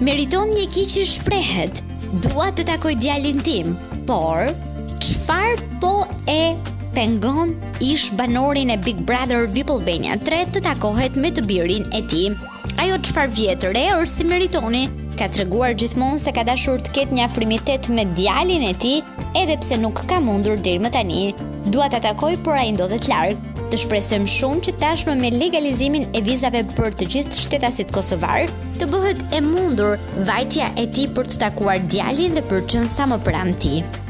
Meriton një kiqi shprehet. Dua të takoj djalin tim, por çfarë po e pengon ish banorin e Big Brother VIP Albania 3 të takohet me të birin e tij? Ajo çfarë vjet re si Meritoni ka treguar gjithmonë se ka dashur të ketë një afrimitet me djalin e tij, edhe pse nuk ka mundur deri më tani. Dua ta takoj, por ai ndodhet larg. Të shpresojmë shumë që tashmë me legalizimin e vizave për të gjithë shtetasit kosovar, të bëhet e mundur vajtja e tij për të takuar djalin dhe për qenë sa më pranë tij.